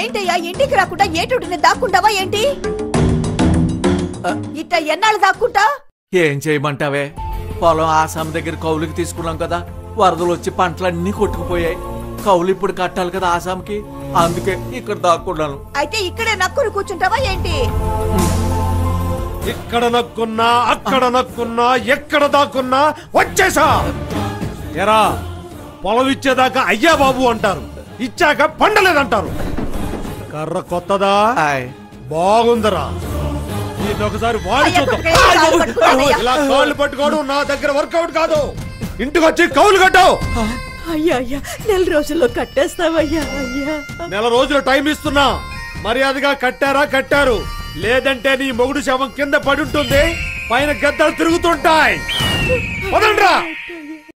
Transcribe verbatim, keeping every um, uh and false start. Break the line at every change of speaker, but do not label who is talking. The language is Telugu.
ఏంటయ్యా ఇంటికి రాకుండా ఏటుంటిని దాక్కుంటావా ఏంటి? ఇట్ట ఎన్నాళ్ళు దాక్కుంటా?
ఏం చేయమంటావే, పొలం ఆసాం దగ్గర కౌలుకి తీసుకున్నాం కదా, వరదలు వచ్చి పంటలన్నీ కొట్టుకుపోయాయి. కౌలు ఇప్పుడు కట్టాలి కదా ఆసాంకి, అందుకే ఇక్కడ దాక్కున్నాను.
అయితే ఇక్కడే నక్కుని కూర్చుంటావా ఏంటి?
ఇక్కడ నక్కున్నా అక్కడ నక్కున్నా ఎక్కడ దాక్కున్నా వచ్చేసా. ఎరా పొలం ఇచ్చేదాకా అయ్యా బాబు అంటారు, ఇచ్చాక పండలేదంటారు. కర్ర కొత్తదా? బాగుందరా, ఒకసారి వాడి చూద్దాం. ఇలా కాళ్ళు పట్టుకోవడం నా దగ్గర వర్కౌట్ కాదు. ఇంటికి వచ్చి కౌలు కట్టావు.
అయ్యా అయ్యా నెల రోజుల్లో కట్టేస్తావయ్యా. అయ్యా
నెల రోజులు టైం ఇస్తున్నా, మర్యాదగా కట్టారా కట్టారు, లేదంటే నీ మొగుడు శవం కింద పడి ఉంటుంది, పైన గద్దలు తిరుగుతుంటాయి. వదండ్రా.